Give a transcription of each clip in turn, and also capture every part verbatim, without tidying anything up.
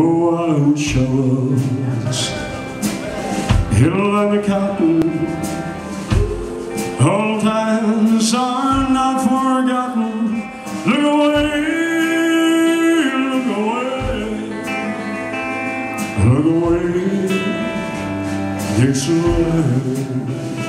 Wild showers, it'll let the cotton. Old times are not forgotten. Look away, look away, look away, Dixieland.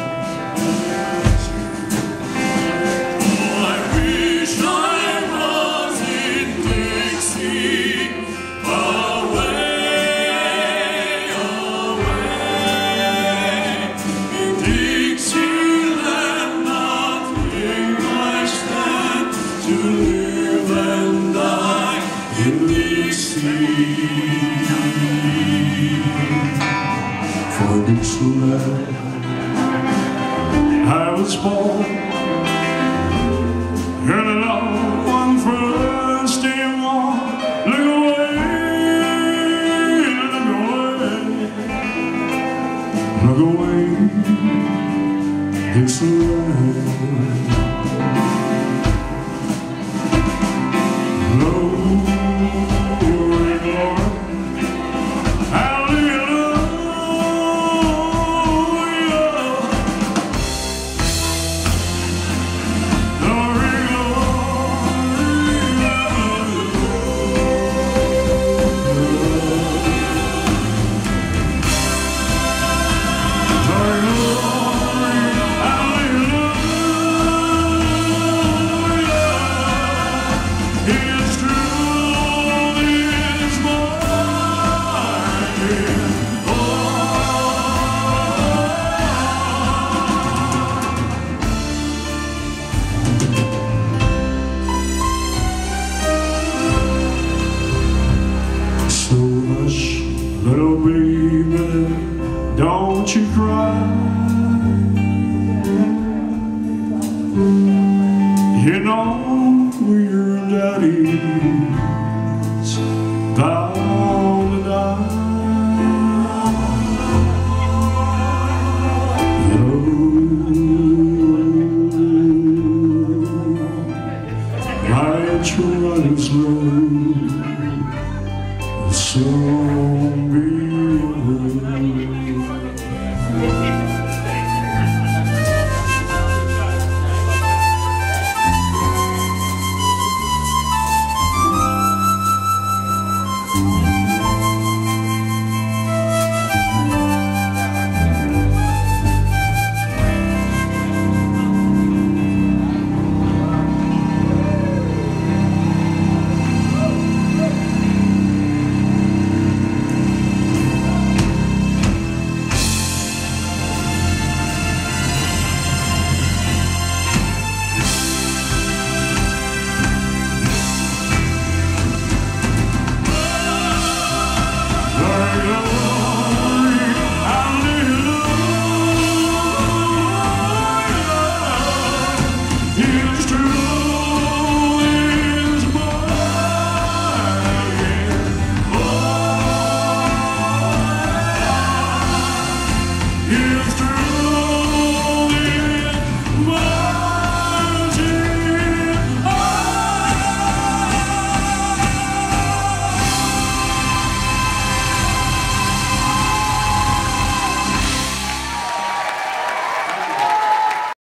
To live and die in Dixie, For Dixieland I was born, and it all one first day war. Look away, look away, look away, Dixieland. Little baby, don't you cry. You know your daddy's bound to die. Oh, my children slow. So be